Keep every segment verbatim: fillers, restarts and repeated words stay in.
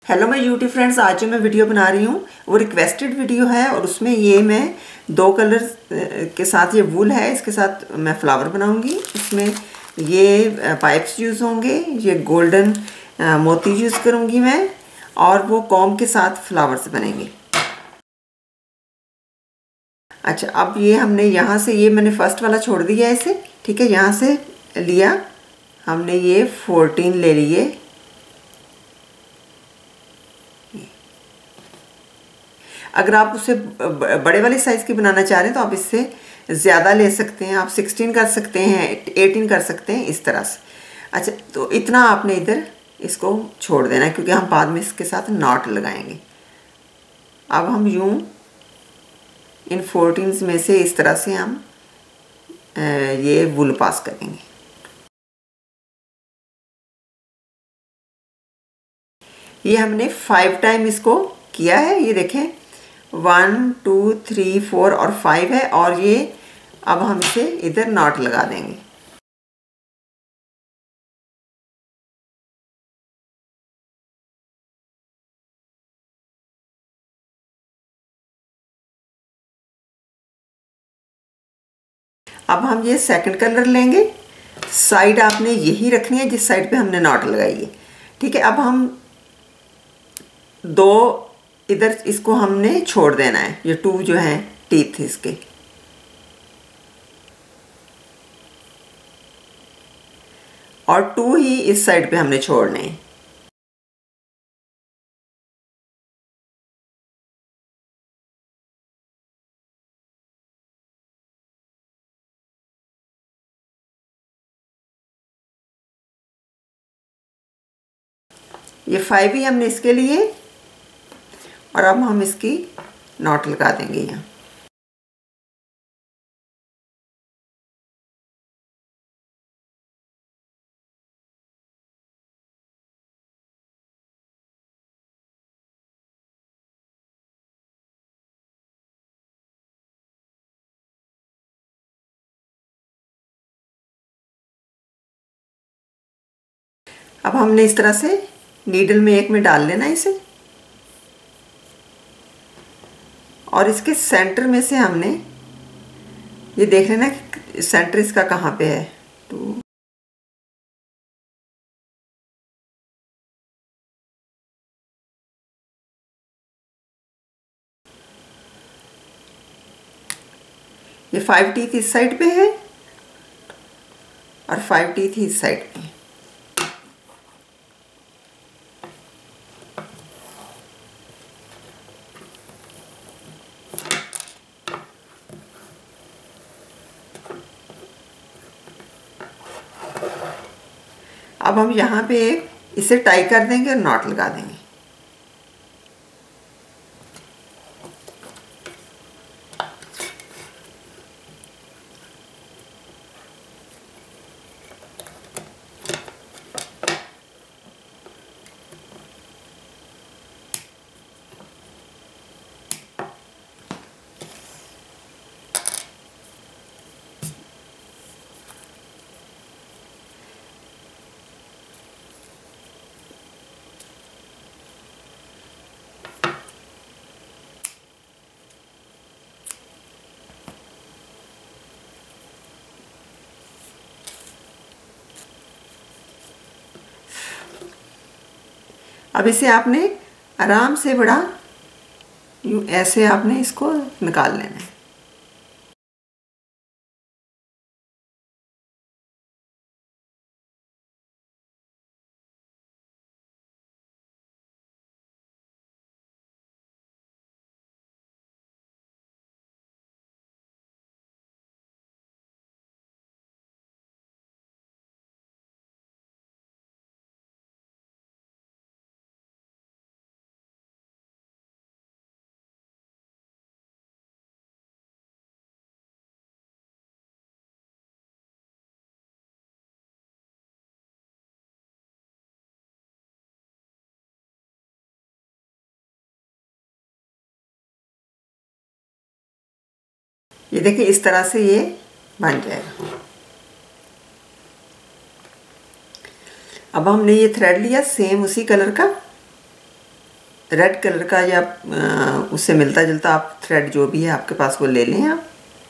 Hello मैं YouTube friends, आज जो मैं वीडियो बना रही हूँ वो रिक्वेस्टेड वीडियो है और उसमें ये मैं दो कलर के साथ, ये वूल है, इसके साथ मैं फ्लावर बनाऊंगी। इसमें ये पाइप्स यूज़ होंगे, ये गोल्डन मोती यूज़ करूँगी मैं, और वो कॉम के साथ फ्लावर्स बनेंगे। अच्छा, अब ये हमने यहाँ से, ये मैंने फर्स्ट वाला छोड़ दिया है इसे, ठीक है। यहाँ से लिया हमने, ये फोर्टीन ले लिए। अगर आप उसे बड़े वाले साइज़ की बनाना चाह रहे हैं तो आप इससे ज़्यादा ले सकते हैं, आप सिक्सटीन कर सकते हैं, एटीन कर सकते हैं, इस तरह से। अच्छा, तो इतना आपने इधर इसको छोड़ देना है क्योंकि हम बाद में इसके साथ नॉट लगाएंगे। अब हम यूँ इन फोर्टीन में से इस तरह से हम ये वूल पास करेंगे। ये हमने फाइव टाइम इसको किया है, ये देखें, वन टू थ्री फोर और फाइव है, और ये अब हम इसे इधर नॉट लगा देंगे। अब हम ये सेकंड कलर लेंगे, साइड आपने यही रखनी है जिस साइड पे हमने नॉट लगाई है, ठीक है। अब हम दो इधर इसको हमने छोड़ देना है, ये टू जो है टीथ इसके, और टू ही इस साइड पे हमने छोड़ने हैं। ये फाइव ही हमने इसके लिए, और अब हम इसकी नॉट लगा देंगे यहाँ। अब हमने इस तरह से नीडल में एक में डाल लेना इसे, और इसके सेंटर में से हमने ये देख लेना कि सेंटर इसका कहाँ पे है। तो ये फाइव टीथ इस साइड पे है और फाइव टीथ इस साइड पे है। अब हम यहाँ पे एक इसे टाई कर देंगे और नॉट लगा देंगे। अब इसे आपने आराम से बड़ा यूँ ऐसे आपने इसको निकाल लेना है। ये देखिए, इस तरह से ये बन जाएगा। अब हमने ये थ्रेड लिया सेम उसी कलर का, रेड कलर का या उससे मिलता जुलता आप थ्रेड जो भी है आपके पास वो ले लें आप।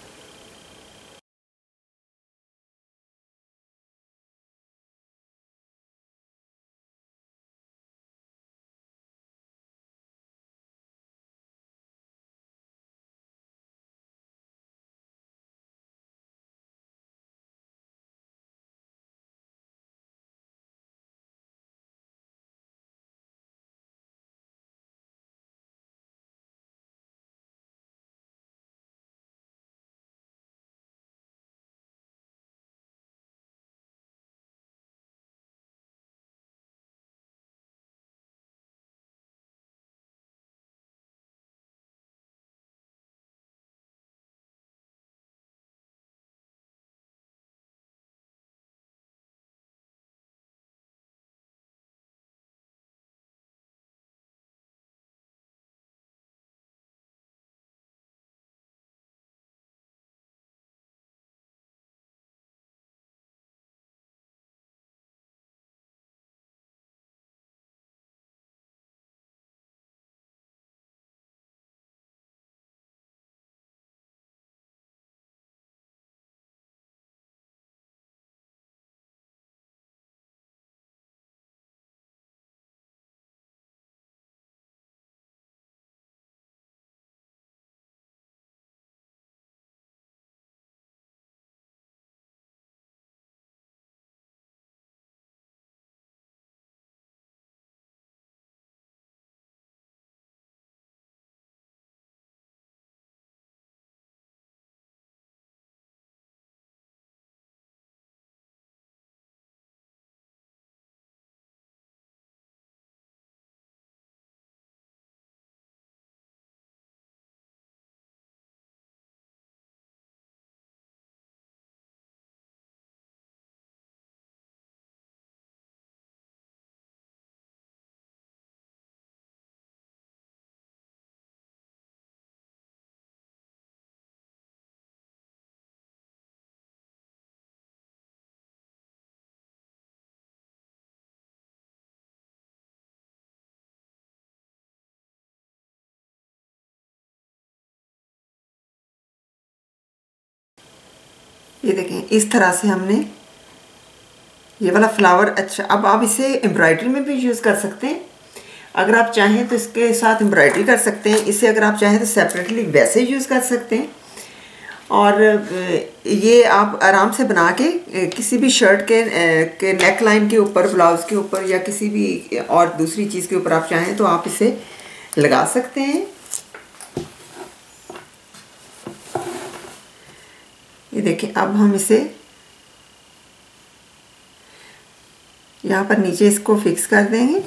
ये देखें इस तरह से हमने ये वाला फ्लावर। अच्छा, अब आप इसे एम्ब्रॉयडरी में भी यूज़ कर सकते हैं। अगर आप चाहें तो इसके साथ एम्ब्रॉयडरी कर सकते हैं, इसे अगर आप चाहें तो सेपरेटली वैसे यूज़ कर सकते हैं। और ये आप आराम से बना के किसी भी शर्ट के के नेक लाइन के ऊपर, ब्लाउज़ के ऊपर या किसी भी और दूसरी चीज़ के ऊपर आप चाहें तो आप इसे लगा सकते हैं। ये देखिए, अब हम इसे यहाँ पर नीचे इसको फिक्स कर देंगे।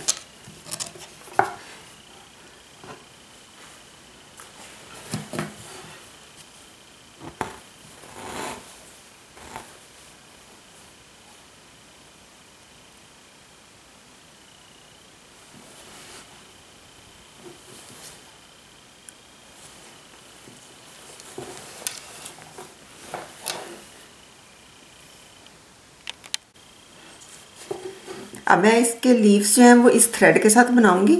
अब मैं इसके लीव्स जो हैं वो इस थ्रेड के साथ बनाऊंगी।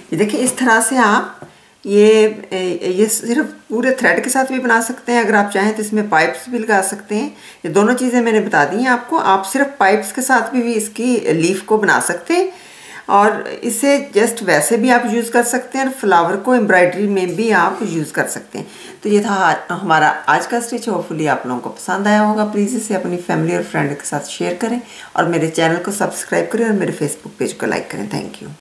ये देखिए इस तरह से आप ये ये सिर्फ पूरे थ्रेड के साथ भी बना सकते हैं। अगर आप चाहें तो इसमें पाइप्स भी लगा सकते हैं। ये दोनों चीज़ें मैंने बता दी हैं आपको। आप सिर्फ पाइप्स के साथ भी, भी इसकी लीफ को बना सकते हैं और इसे जस्ट वैसे भी आप यूज़ कर सकते हैं और फ्लावर को एम्ब्रॉयडरी में भी आप यूज़ कर सकते हैं। तो ये था हमारा आज का स्टिच। होपफुली आप लोगों को पसंद आया होगा। प्लीज़ इसे अपनी फैमिली और फ्रेंड के साथ शेयर करें और मेरे चैनल को सब्सक्राइब करें और मेरे फेसबुक पेज को लाइक करें। Thank you.